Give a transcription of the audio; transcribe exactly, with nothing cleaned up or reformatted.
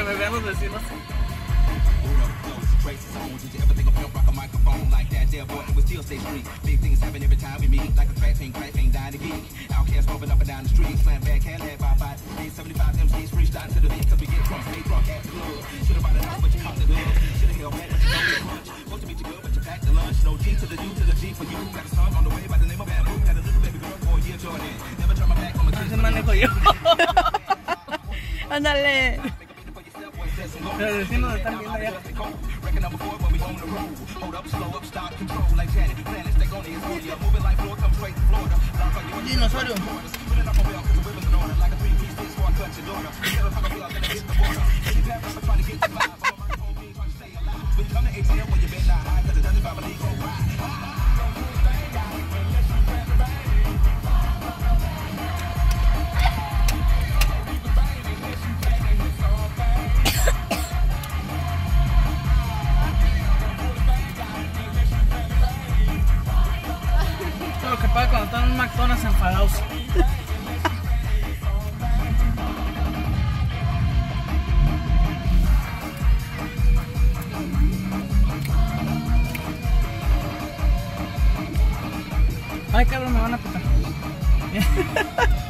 me vean los vecinos. Así manejo yo. Ándale. Los vecinos están viendo allá. Dinosaurio. Esto es lo que pasa cuando están en un McDonald's enfadados. Ay, cabrón, me van a pitar.